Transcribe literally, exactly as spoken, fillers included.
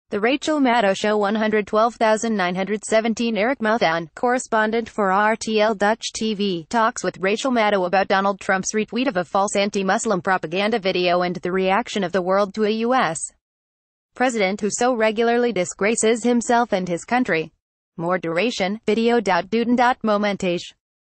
The Rachel Maddow Show. One hundred twelve thousand nine hundred seventeen Eric Mouthaan, correspondent for R T L Dutch T V, talks with Rachel Maddow about Donald Trump's retweet of a false anti-Muslim propaganda video and the reaction of the world to a U S president who so regularly disgraces himself and his country. More duration, video dot duration dot momentjs.